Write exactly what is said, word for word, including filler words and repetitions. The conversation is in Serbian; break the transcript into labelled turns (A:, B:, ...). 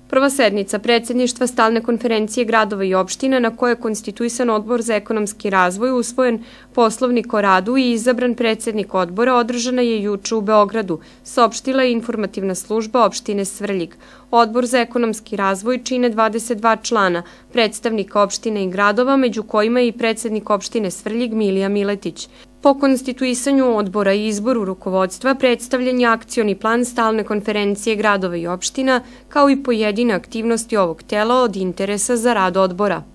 A: Prva sednica predsjedništva Stalne konferencije gradova i opština na kojoj je konstituisan Odbor za ekonomski razvoj, usvojen poslovnik o radu i izabran predsjednik odbora, održana je juče u Beogradu, saopštila je informativna služba opštine Svrljig. Odbor za ekonomski razvoj čine dvadeset dva člana, predstavnika opštine i gradova, među kojima je i predsjednik opštine Svrljig Milija Miletić. Po konstituisanju odbora i izboru rukovodstva predstavljen je akcioni plan Stalne konferencije gradova i opština, kao i pojedine aktivnosti ovog tela od interesa za rad odbora.